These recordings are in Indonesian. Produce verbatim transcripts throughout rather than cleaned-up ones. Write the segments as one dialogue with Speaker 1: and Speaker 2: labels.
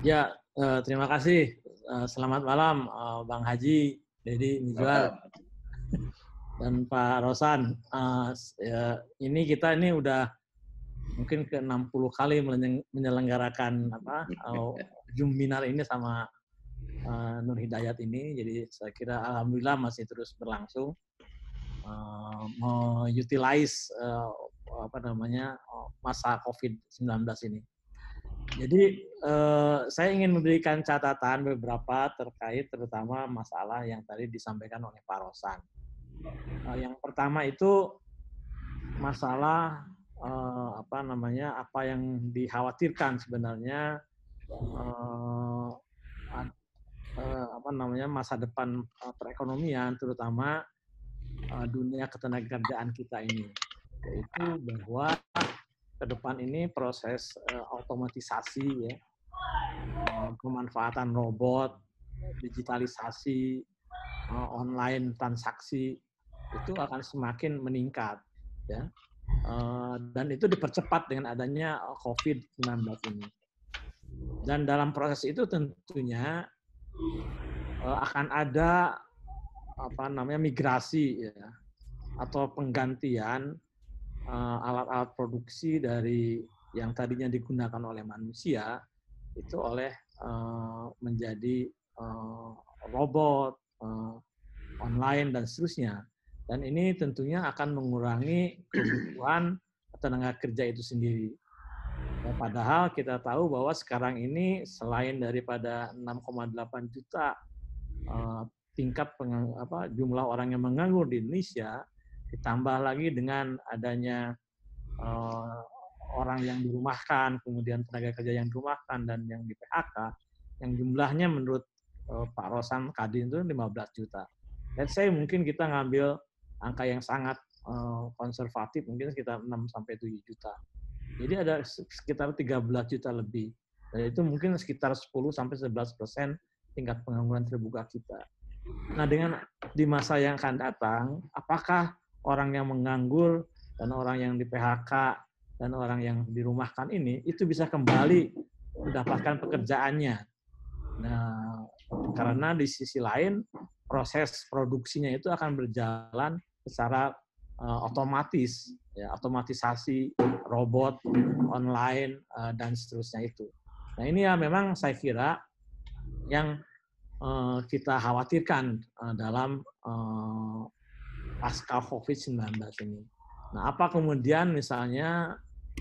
Speaker 1: Ya, eh, terima kasih. Eh, selamat malam, eh, Bang Haji, Dedi, Mijual,
Speaker 2: Malam.
Speaker 1: dan Pak Rosan. Eh, ya, ini kita ini udah mungkin ke enam puluh kali menyelenggarakan apa eh, Zoom Minar ini sama eh, Nur Hidayat ini. Jadi saya kira alhamdulillah masih terus berlangsung. Uh, mengutilize uh, apa namanya masa covid sembilan belas ini. Jadi eh, saya ingin memberikan catatan beberapa terkait terutama masalah yang tadi disampaikan oleh Pak Rosan. Eh, yang pertama itu masalah eh, apa namanya apa yang dikhawatirkan sebenarnya eh, eh, apa namanya masa depan eh, perekonomian terutama eh, dunia ketenagakerjaan kita ini, yaitu bahwa ke depan ini proses eh, otomatisasi ya, pemanfaatan robot, digitalisasi, online transaksi itu akan semakin meningkat, ya. Dan itu dipercepat dengan adanya covid sembilan belas ini. Dan dalam proses itu tentunya akan ada apa namanya migrasi ya, atau penggantian alat-alat produksi dari yang tadinya digunakan oleh manusia itu oleh uh, menjadi uh, robot, uh, online, dan seterusnya. Dan ini tentunya akan mengurangi kebutuhan tenaga kerja itu sendiri. Ya, padahal kita tahu bahwa sekarang ini selain daripada enam koma delapan juta uh, tingkat pengang, apa, jumlah orang yang menganggur di Indonesia, ditambah lagi dengan adanya uh, orang yang dirumahkan, kemudian tenaga kerja yang dirumahkan dan yang di P H K, yang jumlahnya menurut uh, Pak Rosan Kadin itu lima belas juta. Let's say mungkin kita ngambil angka yang sangat uh, konservatif, mungkin sekitar enam sampai tujuh juta. Jadi ada sekitar tiga belas juta lebih. Dan itu mungkin sekitar sepuluh sampai sebelas persen tingkat pengangguran terbuka kita. Nah, dengan di masa yang akan datang, apakah orang yang menganggur dan orang yang di P H K dan orang yang dirumahkan ini itu bisa kembali mendapatkan pekerjaannya? Nah, karena di sisi lain proses produksinya itu akan berjalan secara uh, otomatis, ya, otomatisasi, robot, online, uh, dan seterusnya itu. Nah, ini ya memang saya kira yang uh, kita khawatirkan uh, dalam uh, pasca covid sembilan belas ini. Nah, apa kemudian misalnya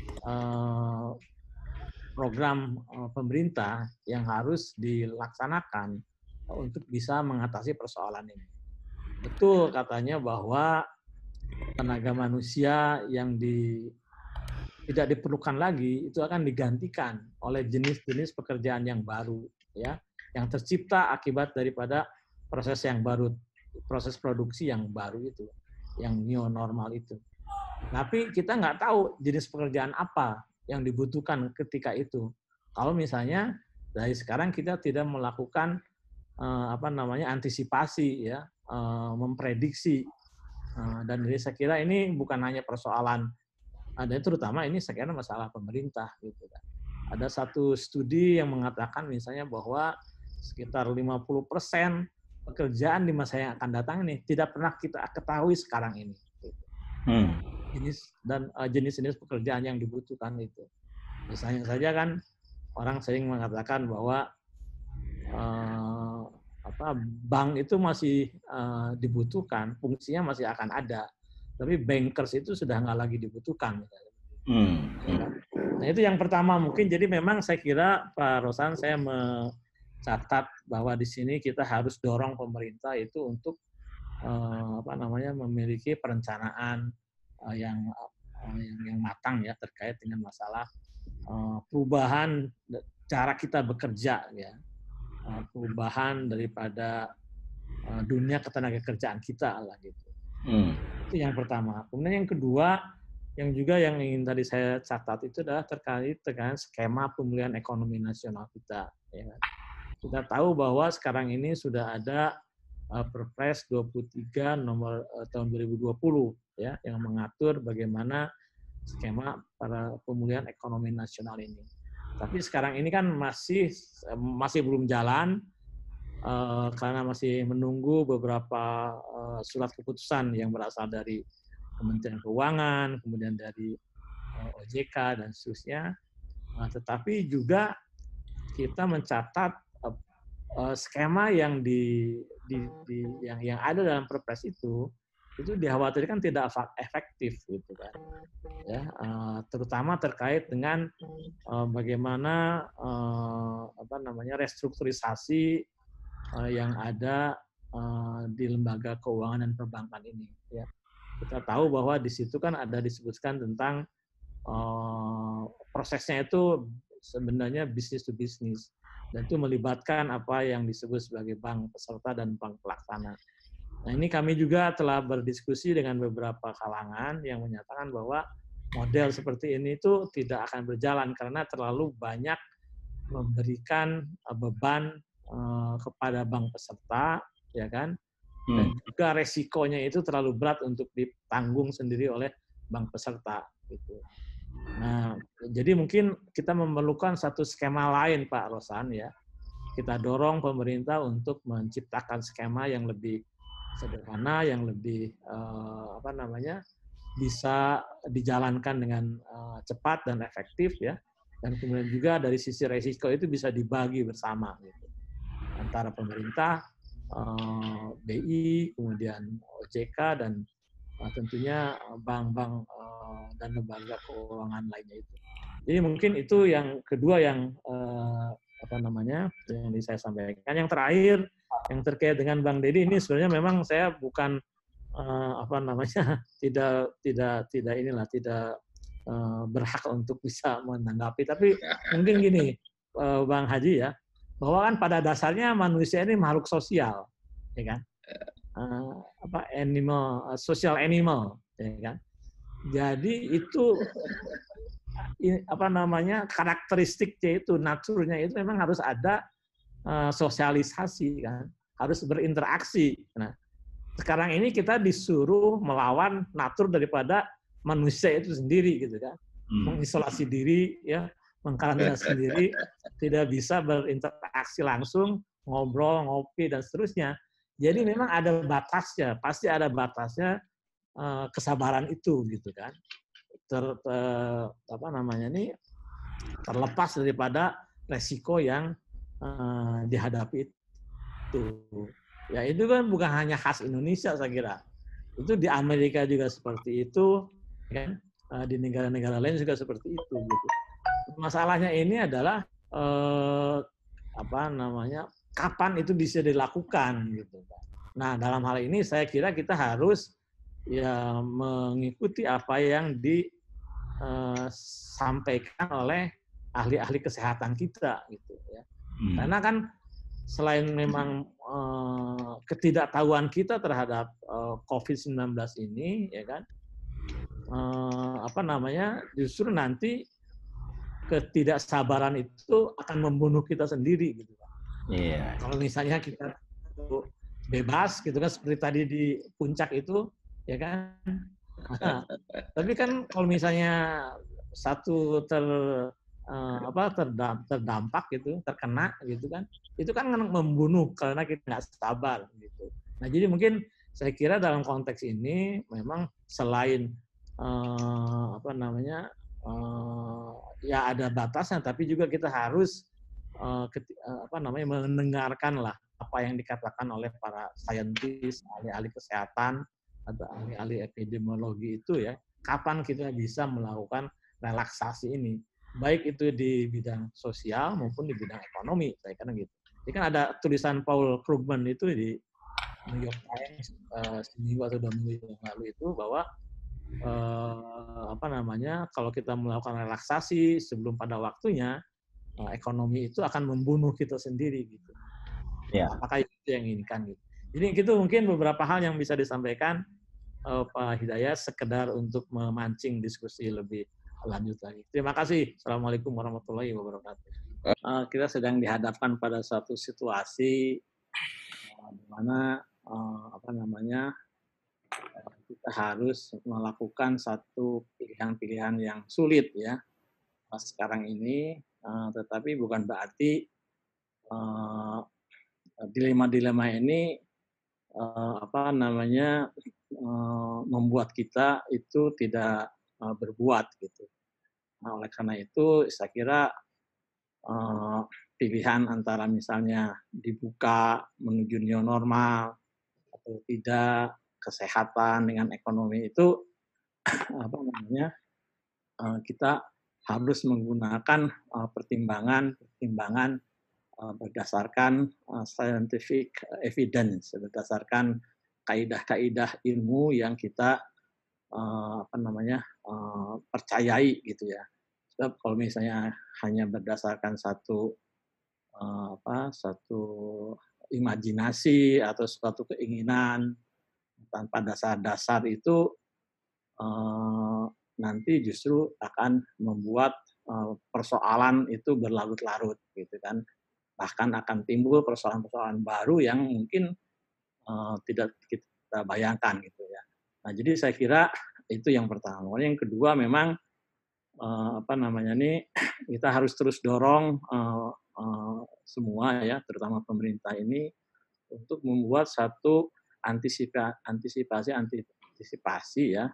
Speaker 1: uh, program uh, pemerintah yang harus dilaksanakan untuk bisa mengatasi persoalan ini? Betul katanya bahwa tenaga manusia yang di, tidak diperlukan lagi itu akan digantikan oleh jenis-jenis pekerjaan yang baru, ya, yang tercipta akibat daripada proses yang baru, proses produksi yang baru itu, yang new normal itu. Tapi kita nggak tahu jenis pekerjaan apa yang dibutuhkan ketika itu. Kalau misalnya dari sekarang kita tidak melakukan uh, apa namanya antisipasi, ya, uh, memprediksi. Uh, dan jadi saya kira ini bukan hanya persoalan, ada terutama ini saya kira masalah pemerintah gitu kan. Ada satu studi yang mengatakan misalnya bahwa sekitar lima puluh persen pekerjaan di masa yang akan datang ini tidak pernah kita ketahui sekarang ini. Gitu. Hmm. Jenis dan uh, jenis-jenis pekerjaan yang dibutuhkan itu. Misalnya saja kan orang sering mengatakan bahwa uh, apa bank itu masih uh, dibutuhkan, fungsinya masih akan ada, tapi bankers itu sudah nggak lagi dibutuhkan. Hmm. Nah itu yang pertama mungkin. Jadi memang saya kira Pak Rosan, saya mencatat bahwa di sini kita harus dorong pemerintah itu untuk uh, apa namanya memiliki perencanaan uh, yang, uh, yang yang matang ya terkait dengan masalah uh, perubahan cara kita bekerja, ya, uh, perubahan daripada uh, dunia ketenagakerjaan kita lah gitu. Hmm. Itu yang pertama. Kemudian yang kedua, yang juga yang ingin tadi saya catat itu adalah terkait dengan skema pemulihan ekonomi nasional kita. Ya. Kita tahu bahwa sekarang ini sudah ada uh, Perpres dua puluh tiga nomor uh, tahun dua ribu dua puluh ya, yang mengatur bagaimana skema para pemulihan ekonomi nasional ini. Tapi sekarang ini kan masih masih belum jalan uh, karena masih menunggu beberapa uh, surat keputusan yang berasal dari Kementerian Keuangan, kemudian dari uh, O J K dan seterusnya. Uh, tetapi juga kita mencatat uh, uh, skema yang di, di, di yang yang ada dalam Perpres itu itu dikhawatirkan tidak efektif gitu kan, ya, uh, terutama terkait dengan uh, bagaimana uh, apa namanya restrukturisasi uh, yang ada uh, di lembaga keuangan dan perbankan ini. Ya, kita tahu bahwa di situ kan ada disebutkan tentang uh, prosesnya itu sebenarnya bisnis to bisnis dan itu melibatkan apa yang disebut sebagai bank peserta dan bank pelaksana. Nah, ini kami juga telah berdiskusi dengan beberapa kalangan yang menyatakan bahwa model seperti ini itu tidak akan berjalan karena terlalu banyak memberikan beban uh, kepada bank peserta, ya kan? Dan juga resikonya itu terlalu berat untuk ditanggung sendiri oleh bank peserta. Gitu. Nah, jadi mungkin kita memerlukan satu skema lain, Pak Rosan, ya. Kita dorong pemerintah untuk menciptakan skema yang lebih sederhana, yang lebih uh, apa namanya bisa dijalankan dengan uh, cepat dan efektif, ya. Dan kemudian juga dari sisi resiko itu bisa dibagi bersama, gitu. Antara pemerintah, uh, B I, kemudian O J K dan uh, tentunya bank-bank uh, dan lembaga keuangan lainnya itu. Jadi mungkin itu yang kedua yang uh, apa namanya yang saya sampaikan. Yang terakhir yang terkait dengan Bang Deddy ini sebenarnya memang saya bukan uh, apa namanya tidak tidak tidak inilah tidak uh, berhak untuk bisa menanggapi. Tapi mungkin gini uh, Bang Haji ya, bahwa kan pada dasarnya manusia ini makhluk sosial, ya kan? Uh, apa animal uh, social animal, ya kan? Jadi itu apa namanya karakteristiknya itu naturnya itu memang harus ada uh, sosialisasi kan, harus berinteraksi. Nah, sekarang ini kita disuruh melawan natur daripada manusia itu sendiri gitu kan, hmm. mengisolasi diri ya, mengkarantina sendiri, tidak bisa berinteraksi langsung, ngobrol, ngopi dan seterusnya. Jadi memang ada batasnya, pasti ada batasnya uh, kesabaran itu gitu kan. Ter, ter, apa namanya nih terlepas daripada resiko yang uh, dihadapi itu. Ya itu kan bukan hanya khas Indonesia saya kira. Itu di Amerika juga seperti itu, kan? Uh, di negara-negara lain juga seperti itu. Gitu. Masalahnya ini adalah uh, apa namanya kapan itu bisa dilakukan gitu. Nah dalam hal ini saya kira kita harus ya mengikuti apa yang di sampaikan oleh ahli-ahli kesehatan kita gitu ya. Hmm. Karena kan selain memang uh, ketidaktahuan kita terhadap uh, covid sembilan belas ini ya kan uh, apa namanya justru nanti ketidaksabaran itu akan membunuh kita sendiri gitu. Iya. Yeah. Kalau misalnya kita bebas gitu kan seperti tadi di puncak itu ya kan. Nah, tapi kan kalau misalnya satu ter uh, apa terdampak, terdampak gitu, terkena gitu kan, itu kan membunuh karena kita nggak sabar gitu. Nah jadi mungkin saya kira dalam konteks ini memang selain uh, apa namanya uh, ya ada batasnya, tapi juga kita harus uh, keti, uh, apa namanya mendengarkan lah apa yang dikatakan oleh para saintis, ahli-ahli kesehatan atau ahli-ahli epidemiologi itu ya, kapan kita bisa melakukan relaksasi ini, baik itu di bidang sosial maupun di bidang ekonomi, saya kira gitu. Jadi kan ada tulisan Paul Krugman itu di New York Times uh, seminggu atau dua minggu yang lalu itu bahwa uh, apa namanya kalau kita melakukan relaksasi sebelum pada waktunya, uh, ekonomi itu akan membunuh kita sendiri gitu. Ya. Apakah itu yang diinginkan gitu? Jadi itu mungkin beberapa hal yang bisa disampaikan uh, Pak Hidayat sekedar untuk memancing diskusi lebih lanjut lagi. Terima kasih. Assalamualaikum warahmatullahi wabarakatuh. Uh, kita sedang dihadapkan pada suatu situasi uh, di mana uh, apa namanya uh, kita harus melakukan satu pilihan-pilihan yang sulit ya. sekarang ini, uh, tetapi bukan berarti uh, dilema-dilema ini uh, apa namanya uh, membuat kita itu tidak uh, berbuat gitu. Nah, oleh karena itu saya kira uh, pilihan antara misalnya dibuka menuju new normal atau tidak, kesehatan dengan ekonomi itu apa namanya uh, kita harus menggunakan uh, pertimbangan pertimbangan uh, berdasarkan uh, scientific evidence, berdasarkan kaidah-kaidah ilmu yang kita uh, apa namanya uh, percayai gitu ya. Sebab kalau misalnya hanya berdasarkan satu uh, apa satu imajinasi atau suatu keinginan tanpa dasar-dasar itu uh, nanti justru akan membuat uh, persoalan itu berlarut-larut gitu kan, bahkan akan timbul persoalan-persoalan baru yang mungkin uh, tidak kita bayangkan gitu ya. Nah jadi saya kira itu yang pertama. Yang kedua memang uh, apa namanya nih kita harus terus dorong uh, uh, semua ya, terutama pemerintah ini untuk membuat satu antisipa, antisipasi antisipasi ya.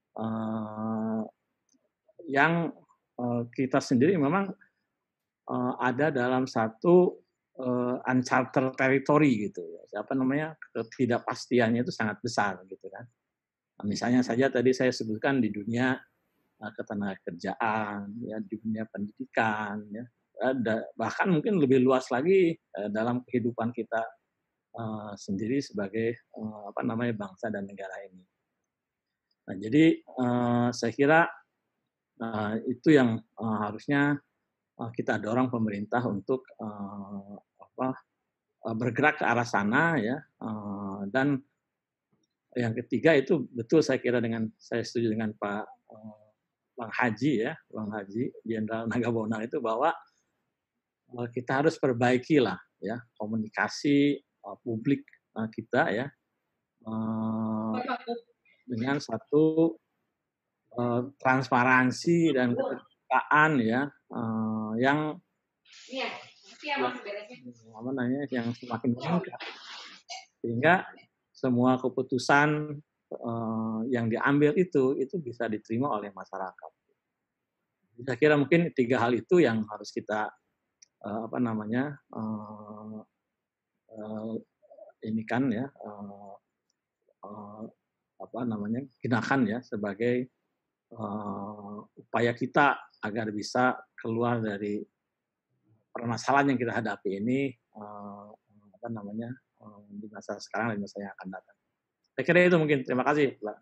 Speaker 1: Uh, yang uh, kita sendiri memang uh, ada dalam satu uh, uncharted territory gitu ya. Apa namanya ketidakpastiannya itu sangat besar gitu kan. Nah, misalnya saja tadi saya sebutkan di dunia uh, ketenagakerjaan ya, di dunia pendidikan ya, ada, bahkan mungkin lebih luas lagi uh, dalam kehidupan kita uh, sendiri sebagai uh, apa namanya bangsa dan negara ini. Nah, jadi uh, saya kira uh, itu yang uh, harusnya uh, kita dorong pemerintah untuk uh, apa, uh, bergerak ke arah sana ya. Uh, dan yang ketiga itu betul saya kira dengan saya setuju dengan Pak uh, Bang Haji ya, Bang Haji Jenderal Nagabonang itu bahwa uh, kita harus perbaiki lah ya komunikasi uh, publik uh, kita ya. Uh, dengan satu uh, transparansi dan keterbukaan ya uh, yang ya, apa namanya yang semakin meningkat sehingga semua keputusan uh, yang diambil itu itu bisa diterima oleh masyarakat. Saya kira mungkin tiga hal itu yang harus kita uh, apa namanya uh, uh, ini kan ya uh, uh, apa namanya gunakan ya sebagai uh, upaya kita agar bisa keluar dari permasalahan yang kita hadapi ini uh, apa namanya uh, di masa sekarang dan masa yang akan datang. Saya kira itu mungkin. Terima kasih, Mbak.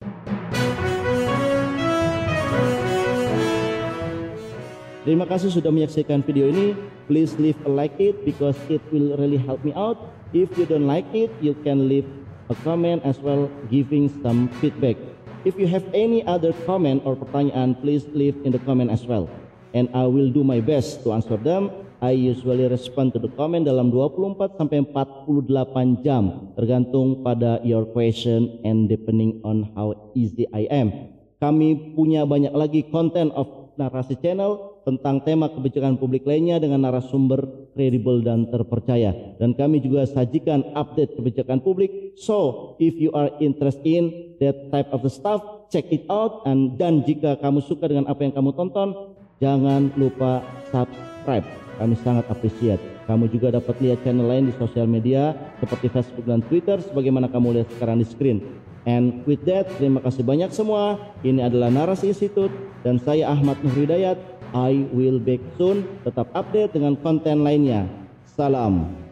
Speaker 2: Terima kasih sudah menyaksikan video ini. Please leave a like it because it will really help me out. If you don't like it, you can leave a comment as well giving some feedback. If you have any other comment or pertanyaan, please leave in the comment as well. And I will do my best to answer them. I usually respond to the comment dalam dua puluh empat sampai empat puluh delapan jam, tergantung pada your question and depending on how easy I am. Kami punya banyak lagi konten of narasi channel tentang tema kebijakan publik lainnya dengan narasumber kredibel dan terpercaya. Dan kami juga sajikan update kebijakan publik. So, if you are interested in that type of the stuff, check it out. And, dan jika kamu suka dengan apa yang kamu tonton, jangan lupa subscribe. Kami sangat appreciate. Kamu juga dapat lihat channel lain di sosial media seperti Facebook dan Twitter sebagaimana kamu lihat sekarang di screen. And with that, terima kasih banyak semua. Ini adalah Narasi Institute dan saya Ahmad Nur Hidayat. I will back soon. Tetap update dengan konten lainnya. Salam.